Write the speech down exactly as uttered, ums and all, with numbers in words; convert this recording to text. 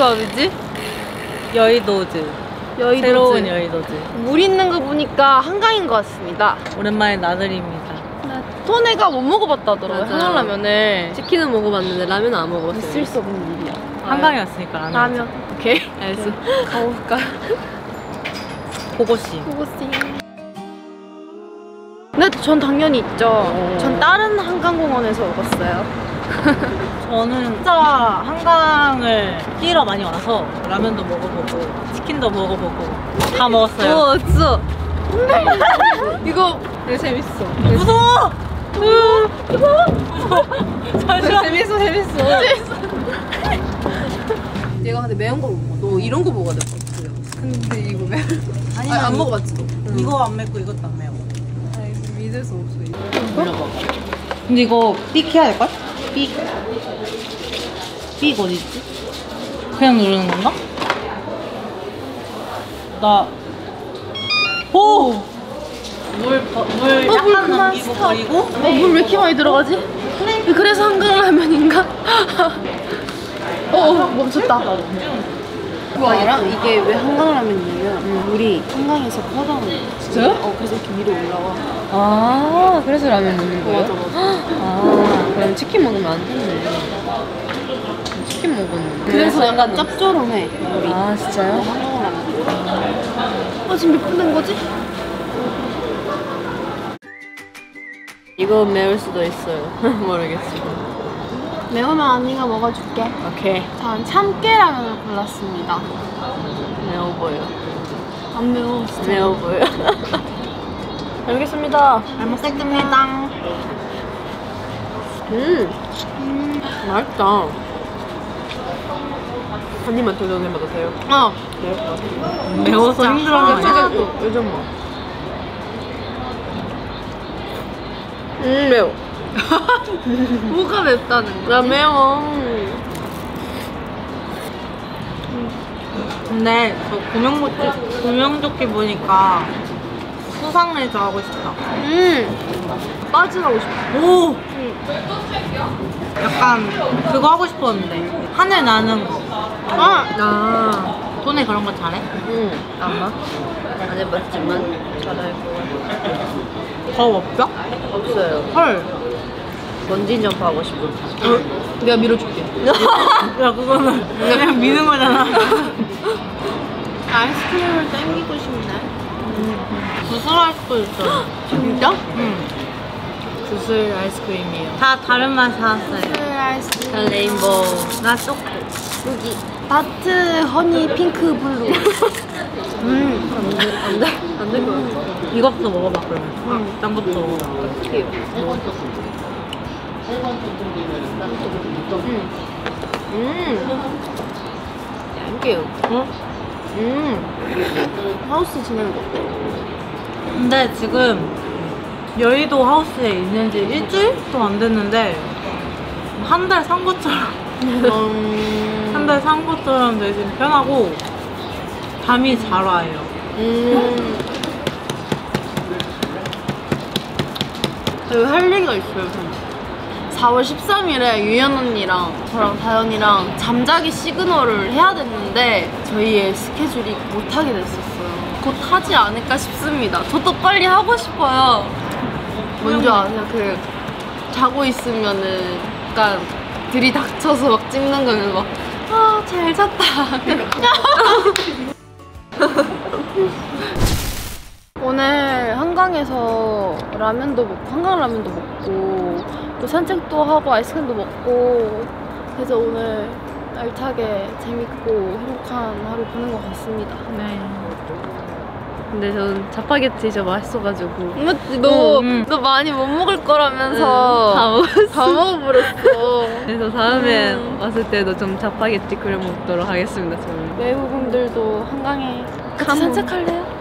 어디지? 여의도즈. 여의도즈. 새로운 여의도즈. 물 있는 거 보니까 한강인 것 같습니다. 오랜만에 나들입니다. 토네가 못 먹어봤다더라고요. 맞아. 한강라면을. 치킨은 먹어봤는데 라면은 안 먹어봤어요. 있을 수 없는 일이야. 한강에 왔으니까 라면. 라면. 오케이. 알았어. 가볼까? 고고씨. 고고씨. 네, 전 당연히 있죠. 오. 전 다른 한강공원에서 먹었어요. 저는 진짜 한강을 끼러 많이 와서 라면도 먹어보고 치킨도 먹어보고 다 먹었어요. 어, 진짜. 이거 되게 재밌어. 무서워! 잠시만. 재밌어, 재밌어. 얘가 근데 매운 거 못 먹어. 너 이런 거 먹어야 될 것 같아. 근데 이거 매운 아니, 안 이- 먹어봤지 너? 이거 안 맵고 이것도 안 매워. 아니, 믿을 수 없어. 이거. 물어봐. 근데 이거 삑 해야 될걸? 삑. 삑 어디있지? 그냥 누르는 건가? 나. 오! 물, 버, 물 어, 물 약간 그만 넘기고 스탑. 버리고. 어, 물 왜 이렇게 많이 들어가지? 그래서 한강라면인가? 어, 어, 멈췄다. 그거 아니라 이게 왜 한강라면이냐면 물이 한강에서 퍼져나온 거야. 진짜요? 어, 그래서 이렇게 위로 올라와. 아, 그래서 라면 먹는 거예요? 맞아, 맞아. 아, 그럼 치킨 먹으면 안 되네. 치킨 먹었는데. 그래서 약간 짭조름해, 물이. 아, 진짜요? 한강라면. 아, 지금 몇 분 된 거지? 이거 매울 수도 있어요. 모르겠어. 매우면 언니가 먹어줄게. 오케이. 전 참깨라면을 골랐습니다. 매워 보여. 안 매워, 진짜. 매워 보여. 알겠습니다. 잘 먹겠습니다. 음, 음. 맛있다. 한 입만 도전해봐도 돼요? 어. 네. 매워서 힘들어하는 거 아니야? 또 요즘 뭐? 음, 매워. 뭐가 맵다는 거야? 나 매워. 근데 저 구명조끼, 구명조끼 보니까 수상레저 하고 싶다. 음. 빠지라고 싶어. 오! 약간 그거 하고 싶었는데 하늘 나는 거. 아. 아, 돈에 그런 거 잘해? 응. 아마? 안 해봤지만 잘할 것 같아. 더 없죠? 없어요. 헐. 번지 점프 하고 싶어. 내가 밀어줄게. 야 그거는 그냥 미는 거잖아. 아이스크림을 땡기고 싶네. 구슬할 수도 있어. 진짜? 응. 구슬 아이스크림이에요. 다 다른 맛 사왔어요. 아이스크림. 다 레인보우. 나 초코. 여기 바트 허니 핑크 블루. 음. 안 돼? 안 될 것 같아. 이것도 먹어봐 그러면. 응. 딴 것도 먹어봐. 음. 땡큐. 어? 음. 하우스 지내는 거 어때? 근데 지금 여의도 하우스에 있는 지 일주일도 안 됐는데 한 달 산 것처럼 음. 한 달 산 것처럼 되게 지금 편하고 잠이 잘 와요. 음. 저희 할 얘기가 있어요. 사월 십삼일에 유연 언니랑 저랑 다현이랑 잠자기 시그널을 해야 됐는데 저희의 스케줄이 못하게 됐었어요. 곧 하지 않을까 싶습니다. 저도 빨리 하고 싶어요. 뭔지 아세요? 그 자고 있으면은 약간 들이닥쳐서 막 찍는 거면 막 아, 잘 잤다. 오늘 한강에서 라면도 먹고 한강 라면도 먹고 또 산책도 하고 아이스크림도 먹고 그래서 오늘 알차게 재밌고 행복한 하루 보낸 것 같습니다. 네. 근데 전 자파게티 진짜 맛있어가지고. 맞지? 너, 음. 너 많이 못 먹을 거라면서 다 먹었어. 다 먹어버렸어. 그래서 다음에 음. 왔을 때도 좀 자파게티 끓여 먹도록 하겠습니다. 저는. 외국분들도 한강에 같이 가면. 산책할래요?